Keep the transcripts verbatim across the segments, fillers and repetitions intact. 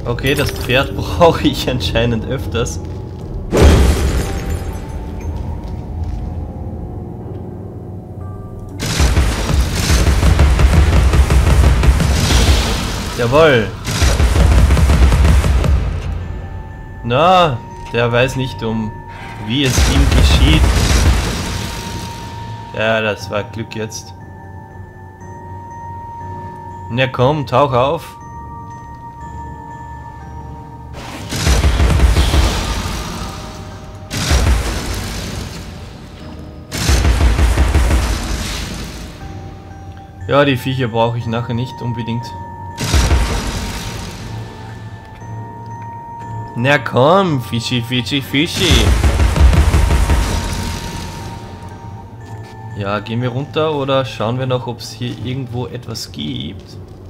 Okay, das Pferd brauche ich anscheinend öfters. Jawohl. Na, der weiß nicht um, wie es ihm geschieht. Ja, das war Glück jetzt. Na komm, tauch auf. Ja, die Viecher brauche ich nachher nicht unbedingt. Na komm, Fischi, Fischi, Fischi. Ja, gehen wir runter oder schauen wir noch, ob es hier irgendwo etwas gibt.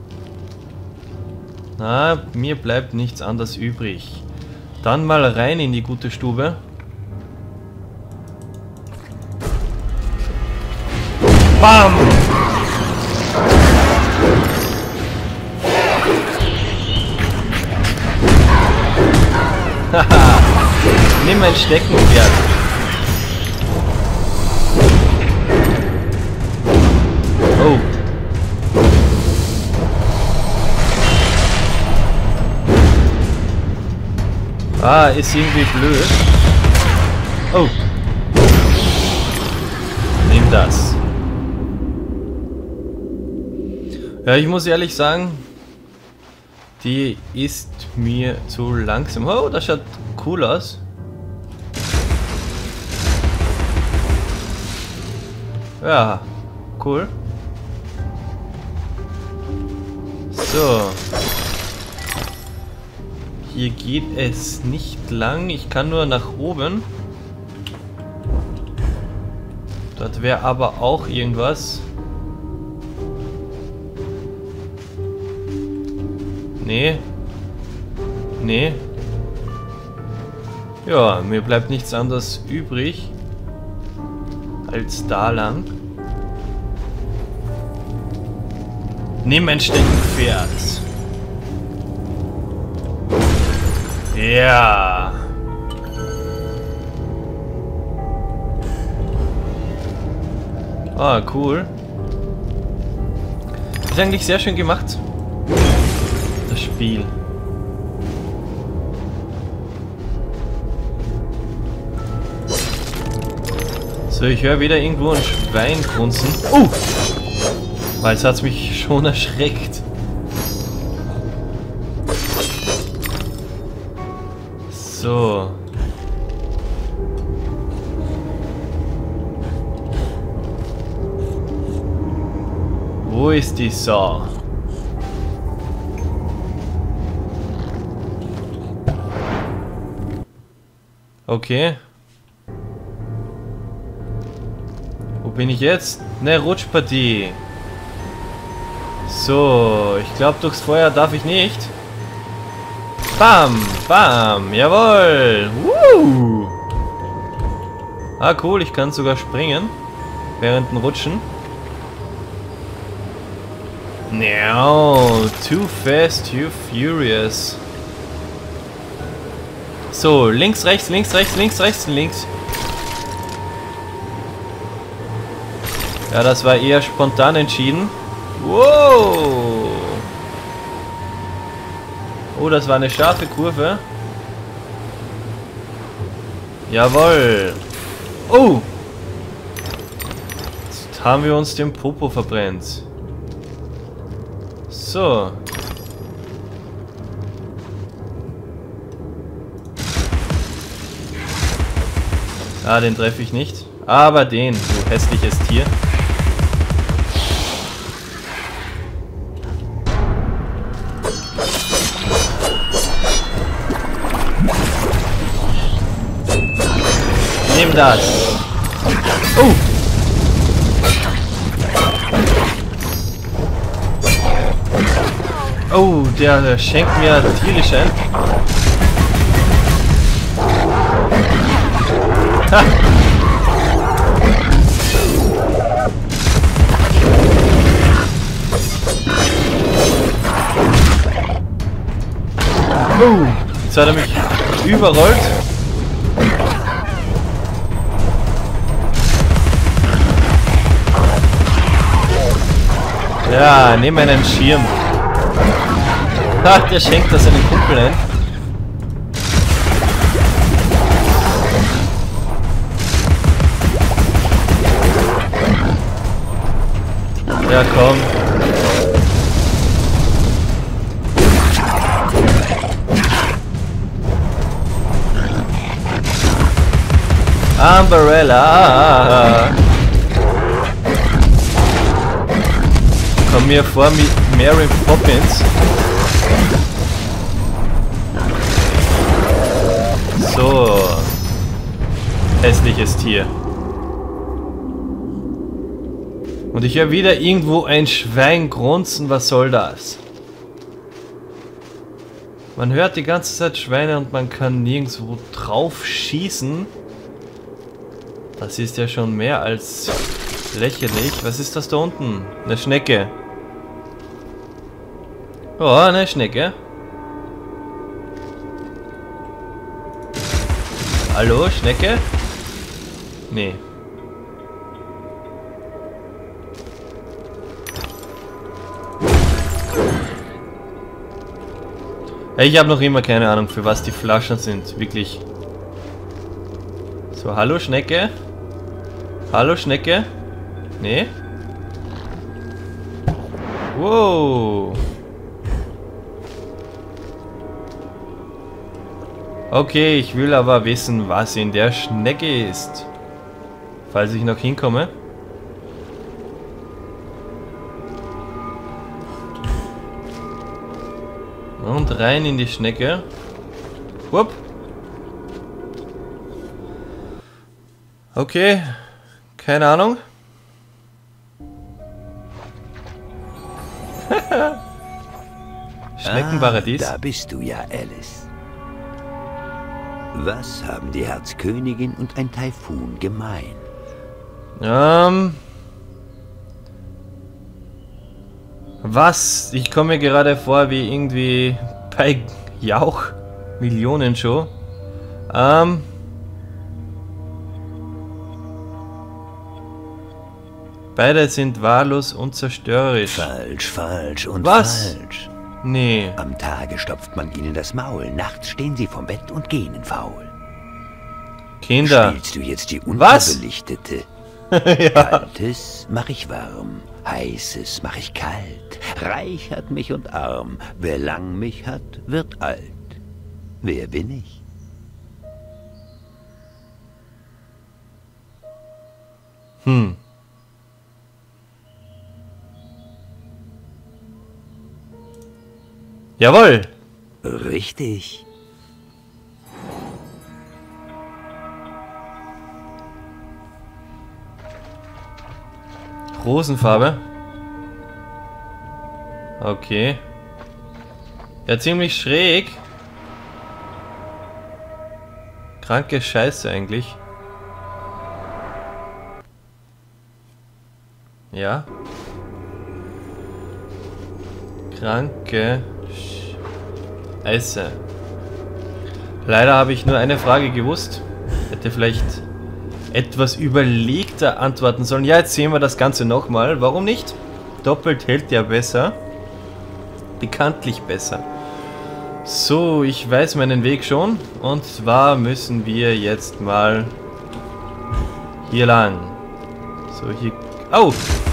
Na, mir bleibt nichts anderes übrig. Dann mal rein in die gute Stube. Bam! Haha! Nimm mein Steckenpferd. Oh. Ah, ist irgendwie blöd. Oh. Nimm das. Ja, ich muss ehrlich sagen, die ist mir zu langsam. Oh, das schaut cool aus. Ja, cool. So. Hier geht es nicht lang. Ich kann nur nach oben. Dort wäre aber auch irgendwas. Nee. Nee. Ja, mir bleibt nichts anderes übrig als da lang. Nimm ein Steckenpferd. Ja. Ah, cool. Ist eigentlich sehr schön gemacht. Das Spiel. So, ich höre wieder irgendwo ein Schwein grunzen. Uh! Weil es hat mich schon erschreckt. So. Wo ist die Sau? Okay. Wo bin ich jetzt? Ne, Rutschpartie. So, ich glaube, durchs Feuer darf ich nicht. Bam, bam, jawohl. Woo. Ah, cool, ich kann sogar springen. Während dem Rutschen. No, too fast, too furious. So, links, rechts, links, rechts, links, rechts, links. Ja, das war eher spontan entschieden. Wow. Oh, das war eine scharfe Kurve. Jawohl. Oh. Jetzt haben wir uns den Popo verbrennt. So. Ah, den treffe ich nicht. Aber den, du hässliches Tier. Nimm das. Oh. Oh, der, der schenkt mir tierisch ein. Ha. Oh, jetzt hat er mich überrollt. Ja, nimm einen Schirm. Ha, der schenkt das seinen Kumpel ein. Ja, komm. Umbrella. Komm mir vor mit Mary Poppins. So. Hässliches Tier. Und ich höre wieder irgendwo ein Schwein grunzen. Was soll das? Man hört die ganze Zeit Schweine und man kann nirgendwo drauf schießen. Das ist ja schon mehr als lächerlich. Was ist das da unten? Eine Schnecke. Oh, eine Schnecke. Hallo, Schnecke? Nee. Ich habe noch immer keine Ahnung, für was die Flaschen sind. Wirklich. So, hallo Schnecke. Hallo Schnecke. Nee. Wow. Okay, ich will aber wissen, was in der Schnecke ist. Falls ich noch hinkomme. Und rein in die Schnecke. Wupp. Okay. Keine Ahnung. Schneckenparadies. Ah, da bist du ja, Alice. Was haben die Herzkönigin und ein Taifun gemein? Ähm... Was? Ich komme mir gerade vor wie irgendwie bei Jauch Millionen Show. Ähm... Beide sind wahllos und zerstörerisch. Falsch, falsch und Was? falsch. Nee. Am Tage stopft man ihnen das Maul, nachts stehen sie vom Bett und gähnen faul. Kinder. Spielst du jetzt die Was? Unterbelichtete? Ja. Kaltes mach ich warm, heißes mach ich kalt. Reich hat mich und arm, wer lang mich hat, wird alt. Wer bin ich? Hm. Jawohl. Richtig. Rosenfarbe. Okay. Ja, ziemlich schräg. Kranke Scheiße eigentlich. Ja. Kranke Scheiße. Leider habe ich nur eine Frage gewusst. Hätte vielleicht etwas überlegter antworten sollen. Ja, jetzt sehen wir das Ganze nochmal. Warum nicht? Doppelt hält ja besser. Bekanntlich besser. So, ich weiß meinen Weg schon. Und zwar müssen wir jetzt mal hier lang. So, hier... Oh!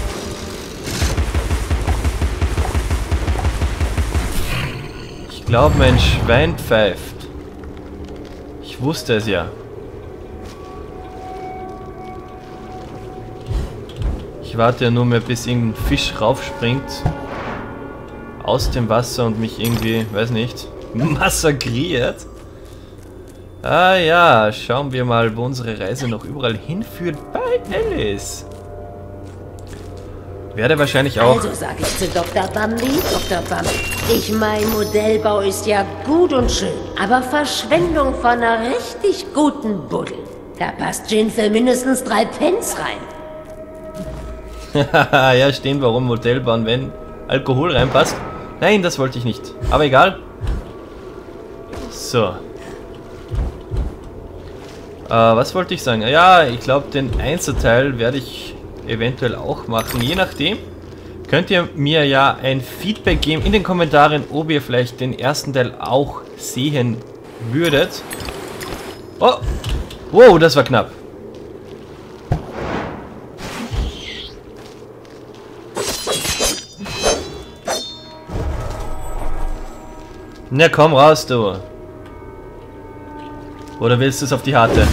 Ich glaube, mein Schwein pfeift. Ich wusste es ja. Ich warte ja nur mehr, bis irgendein Fisch raufspringt aus dem Wasser und mich irgendwie, weiß nicht, massakriert. Ah ja, schauen wir mal, wo unsere Reise noch überall hinführt bei Alice. Werde wahrscheinlich auch... Also sage ich zu Doktor Bambi, Doktor Bambi, ich mein Modellbau ist ja gut und schön, aber Verschwendung von einer richtig guten Buddel. Da passt Gin für mindestens drei Pence rein. Ja, stehen warum Modell bauen, wenn Alkohol reinpasst. Nein, das wollte ich nicht. Aber egal. So. Äh, was wollte ich sagen? Ja, ich glaube, den Einzelteil werde ich eventuell auch machen. Je nachdem könnt ihr mir ja ein Feedback geben in den Kommentaren, ob ihr vielleicht den ersten Teil auch sehen würdet. Oh! Wow, das war knapp. Na komm raus, du. Oder willst du es auf die harte?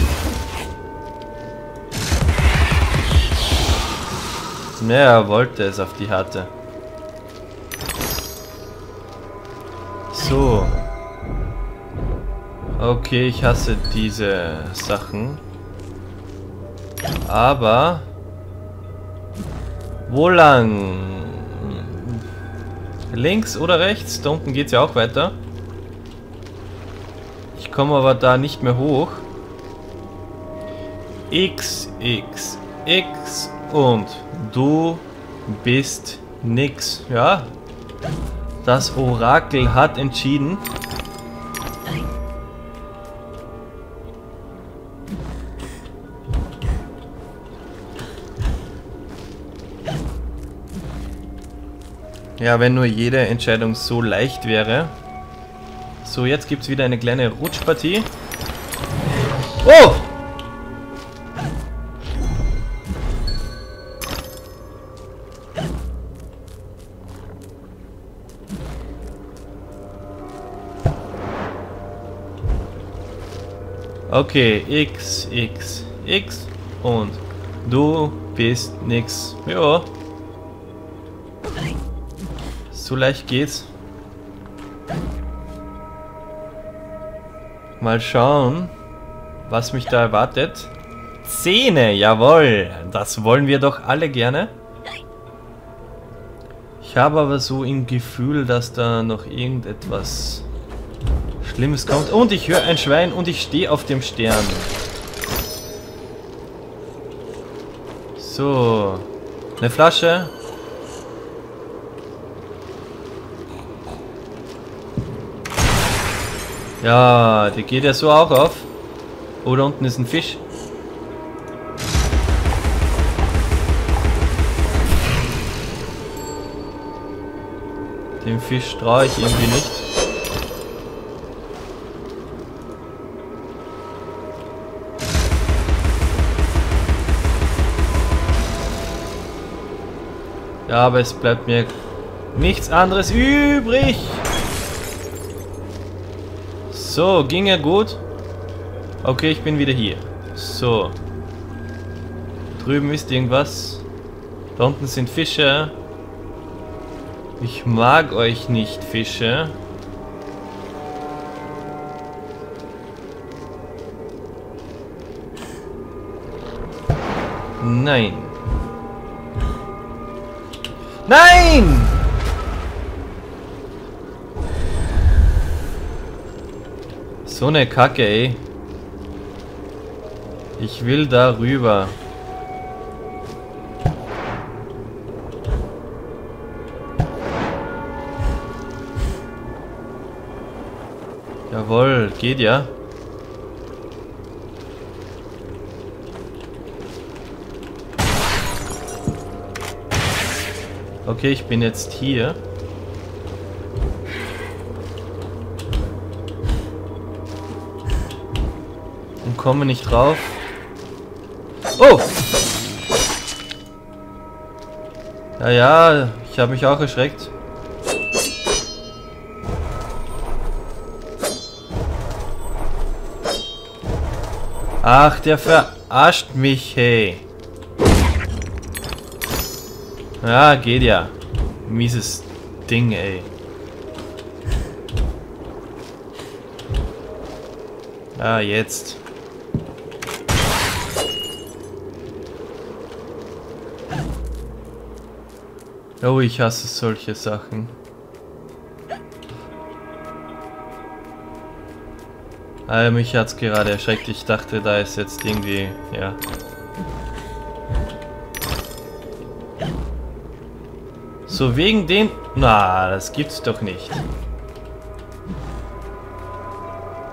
Ne, er wollte es auf die harte. So. Okay, ich hasse diese Sachen. Aber... Wo lang? Links oder rechts? Da unten geht es ja auch weiter. Ich komme aber da nicht mehr hoch. X, X, X und du bist nix. Ja? Das Orakel hat entschieden. Ja, wenn nur jede Entscheidung so leicht wäre. So, jetzt gibt es wieder eine kleine Rutschpartie. Oh! Okay, X, X, X und du bist nix. Ja. So leicht geht's. Mal schauen, was mich da erwartet. Zähne, jawohl. Das wollen wir doch alle gerne. Ich habe aber so im Gefühl, dass da noch irgendetwas Schlimmes kommt. Und ich höre ein Schwein und ich stehe auf dem Stern. So. Eine Flasche. Ja, die geht ja so auch auf. Oh, da unten ist ein Fisch. Dem Fisch traue ich irgendwie nicht. Ja, aber es bleibt mir nichts anderes übrig. So, ging ja gut. Okay, ich bin wieder hier. So. Drüben ist irgendwas. Da unten sind Fische. Ich mag euch nicht, Fische. Nein. Nein! So eine Kacke, ey. Ich will da rüber. Jawohl, geht ja. Okay, ich bin jetzt hier. Und komme nicht drauf. Oh! Ja, ja, ich habe mich auch erschreckt. Ach, der verarscht mich, hey. Ja, geht ja. Mieses Ding, ey. Ah, jetzt. Oh, ich hasse solche Sachen. Ah, mich hat's gerade erschreckt. Ich dachte, da ist jetzt irgendwie, ja. So, wegen den... Na, das gibt's doch nicht.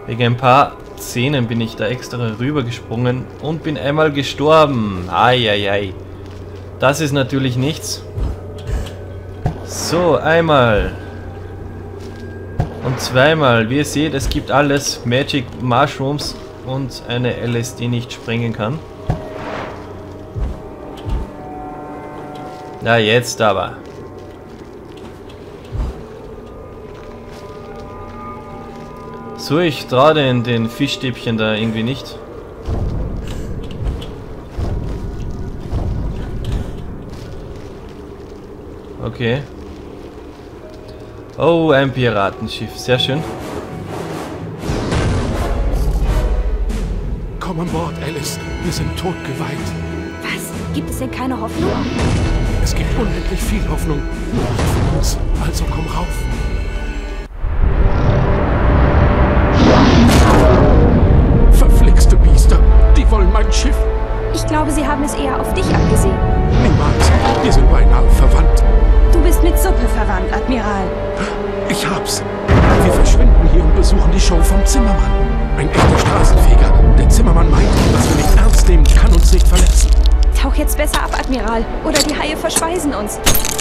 Wegen ein paar Szenen bin ich da extra rübergesprungen und bin einmal gestorben. Eieiei. Das ist natürlich nichts. So, einmal. Und zweimal. Wie ihr seht, es gibt alles. Magic Mushrooms und eine Alice, die nicht springen kann. Na, jetzt aber. So, ich traue den, den Fischstäbchen da irgendwie nicht. Okay. Oh, ein Piratenschiff. Sehr schön. Komm an Bord, Alice. Wir sind totgeweiht. Was? Gibt es denn keine Hoffnung? Es gibt unendlich viel Hoffnung. Nur nicht für uns. Also komm rauf. Verflixte Biester. Die wollen mein Schiff. Ich glaube, sie haben es eher auf dich abgesehen. Niemals. Wir sind beinahe verwandt. Du bist mit Suppe verwandt, Admiral. Ich hab's. Wir verschwinden hier und besuchen die Show vom Zimmermann. Ein echter Straßenfeger. Der Zimmermann meint, was wir nicht ernst nehmen, kann uns nicht verletzen. Tauch jetzt besser ab, Admiral. Oder die Haie verspeisen uns.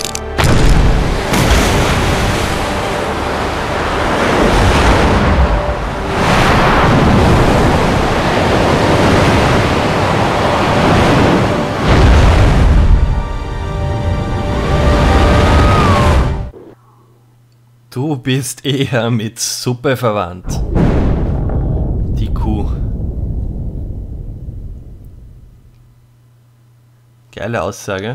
Du bist eher mit Suppe verwandt. Die Kuh. Geile Aussage.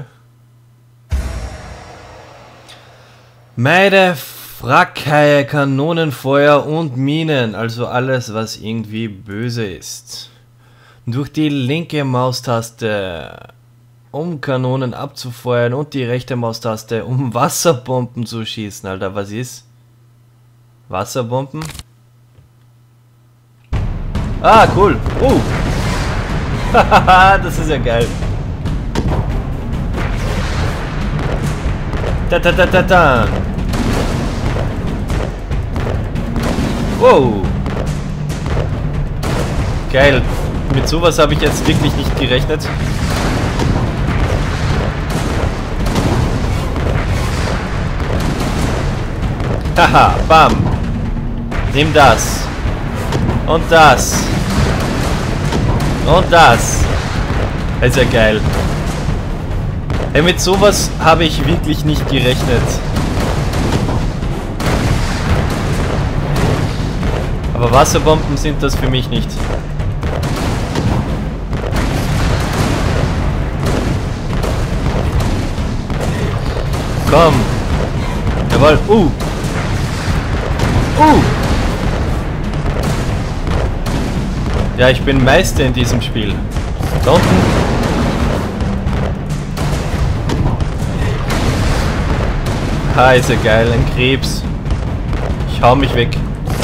Meide Wrackhaie, Kanonenfeuer und Minen, also alles, was irgendwie böse ist. Durch die linke Maustaste, um Kanonen abzufeuern, und die rechte Maustaste, um Wasserbomben zu schießen. Alter, was ist? Wasserbomben? Ah, cool. Oh. Hahaha, das ist ja geil. Da da da da da. Wow. Geil. Mit sowas habe ich jetzt wirklich nicht gerechnet. Haha, bam. Nimm das. Und das. Und das. Das ist ja geil. Hey, mit sowas habe ich wirklich nicht gerechnet. Aber Wasserbomben sind das für mich nicht. Komm. Jawohl. Uh. Uh. Ja, ich bin Meister in diesem Spiel. Da unten. Ha, ist ja geil. Ein Krebs. Ich hau mich weg.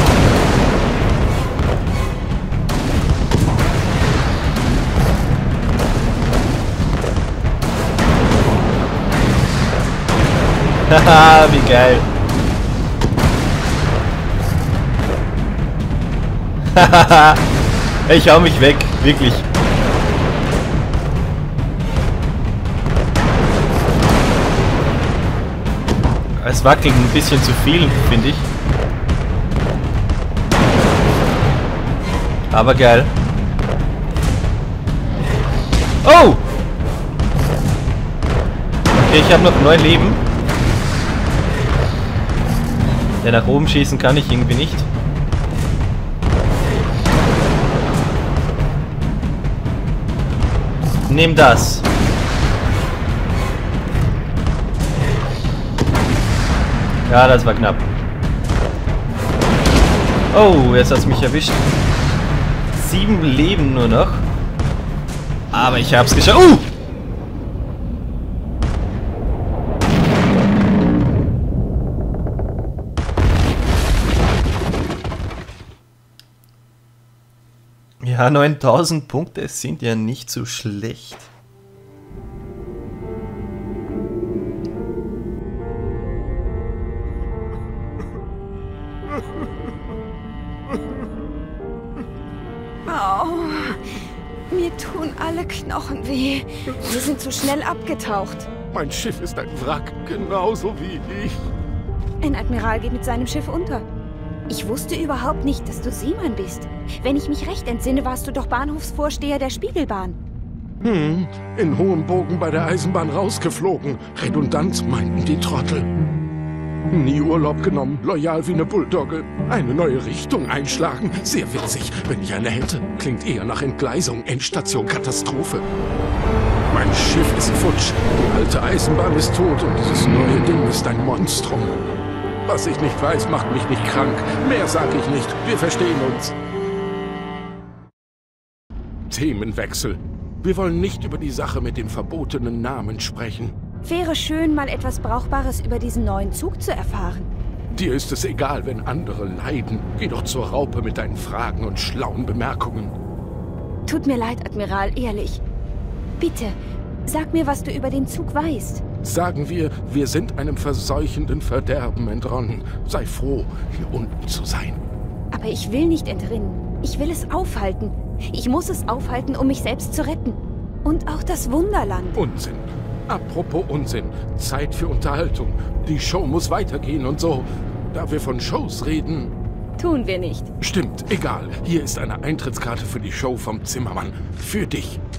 Haha, wie geil. Hahaha. Ich hau mich weg, wirklich. Es wackelt ein bisschen zu viel, finde ich. Aber geil. Oh! Okay, ich habe noch neun Leben. Ja, nach oben schießen kann ich irgendwie nicht. Nimm das. Ja, das war knapp. Oh, jetzt hat es mich erwischt. Sieben Leben nur noch. Aber ich hab's geschafft. Uh! Ja, neuntausend Punkte sind ja nicht so schlecht. Oh, mir tun alle Knochen weh. Wir sind zu schnell abgetaucht. Mein Schiff ist ein Wrack, genauso wie ich. Ein Admiral geht mit seinem Schiff unter. Ich wusste überhaupt nicht, dass du Seemann bist. Wenn ich mich recht entsinne, warst du doch Bahnhofsvorsteher der Spiegelbahn. Hm, in hohem Bogen bei der Eisenbahn rausgeflogen. Redundant meinten die Trottel. Nie Urlaub genommen, loyal wie eine Bulldogge. Eine neue Richtung einschlagen. Sehr witzig, wenn ich eine hätte. Klingt eher nach Entgleisung, Endstation, Katastrophe. Mein Schiff ist futsch, die alte Eisenbahn ist tot und dieses neue Ding ist ein Monstrum. Was ich nicht weiß, macht mich nicht krank. Mehr sage ich nicht, wir verstehen uns. Themenwechsel. Wir wollen nicht über die Sache mit dem verbotenen Namen sprechen. Wäre schön, mal etwas Brauchbares über diesen neuen Zug zu erfahren. Dir ist es egal, wenn andere leiden. Geh doch zur Raupe mit deinen Fragen und schlauen Bemerkungen. Tut mir leid, Admiral, ehrlich. Bitte, sag mir, was du über den Zug weißt. Sagen wir, wir sind einem verseuchenden Verderben entronnen. Sei froh, hier unten zu sein. Aber ich will nicht entrinnen. Ich will es aufhalten. Ich muss es aufhalten, um mich selbst zu retten. Und auch das Wunderland. Unsinn. Apropos Unsinn. Zeit für Unterhaltung. Die Show muss weitergehen und so. Da wir von Shows reden... Tun wir nicht. Stimmt, egal. Hier ist eine Eintrittskarte für die Show vom Zimmermann. Für dich.